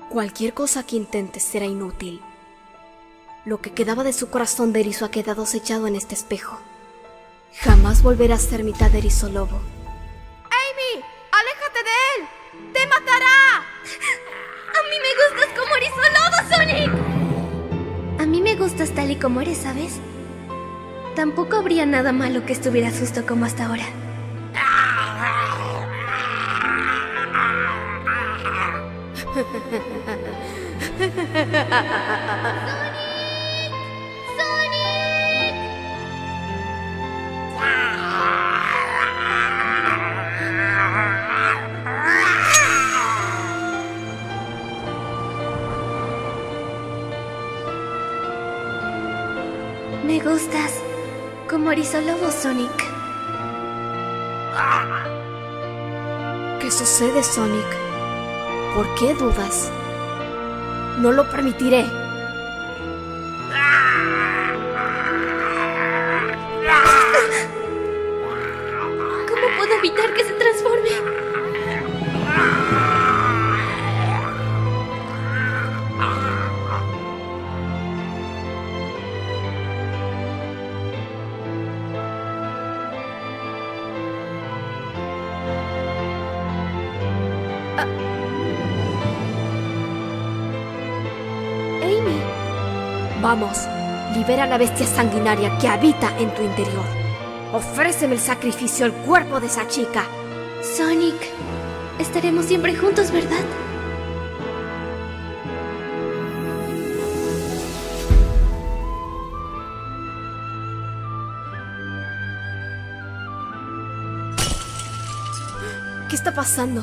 Cualquier cosa que intentes será inútil. Lo que quedaba de su corazón de erizo ha quedado sellado en este espejo. Jamás volverá a ser mitad erizo lobo. ¡Amy! ¡Aléjate de él! ¡Te matará! A mí me gustas como erizo lobo, Sonic. A mí me gustas tal y como eres, ¿sabes? Tampoco habría nada malo que estuvieras justo como hasta ahora. Me gustas como erizo lobo, Sonic. ¿Qué sucede, Sonic? ¿Por qué dudas? No lo permitiré. ¿Cómo puedo evitar que se transforme? Amy. Vamos, libera a la bestia sanguinaria que habita en tu interior. Ofréceme el sacrificio al cuerpo de esa chica. Sonic, estaremos siempre juntos, ¿verdad? ¿Qué está pasando?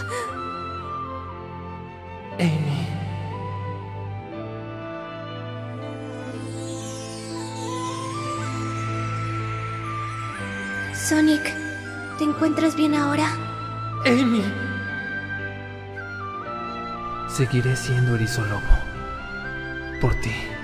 Amy. Sonic, ¿te encuentras bien ahora? Amy. Seguiré siendo erizo lobo. Por ti.